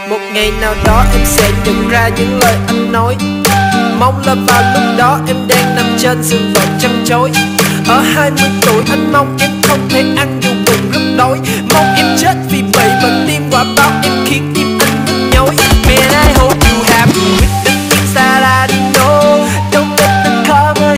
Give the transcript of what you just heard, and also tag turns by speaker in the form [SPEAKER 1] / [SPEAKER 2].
[SPEAKER 1] Một ngày nào đó em sẽ nhận ra những lời anh nói. Mong là vào lúc đó em đang nằm trên giường bệnh chăn chối. Ở 20 tuổi anh mong em không thể